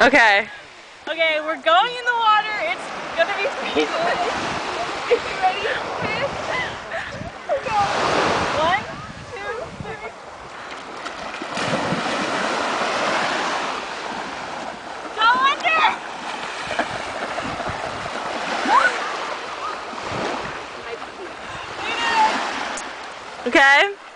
Okay. Okay, we're going in the water. It's gonna be speedless. Are you ready? Go. 1, 2, 3. Go under! Okay.